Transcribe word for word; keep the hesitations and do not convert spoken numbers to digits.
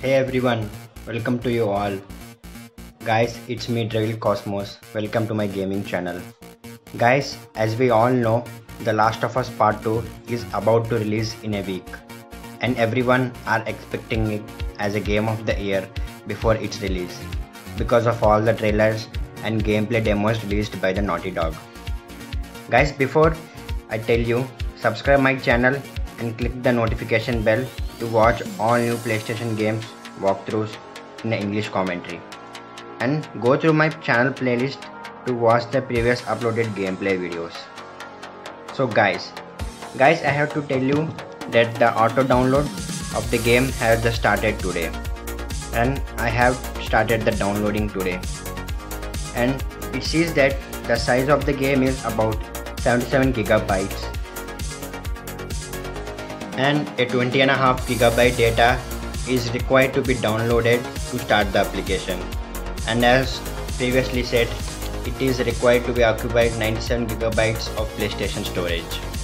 Hey everyone, welcome to you all. Guys, it's me Dravil Cosmos. Welcome to my gaming channel. Guys, as we all know, The Last of Us Part two is about to release in a week, and everyone are expecting it as a game of the year before its release because of all the trailers and gameplay demos released by the Naughty Dog. Guys, before I tell you, subscribe my channel and click the notification bell to watch all new PlayStation games walkthroughs in the English commentary, and go through my channel playlist to watch the previous uploaded gameplay videos. So guys, guys I have to tell you that the auto download of the game has just started today, and I have started the downloading today, and it says that the size of the game is about seventy-seven gigabytes and a twenty and a half gigabyte data is required to be downloaded to start the application. And as previously said, it is required to be occupied ninety-seven gigabytes of PlayStation storage.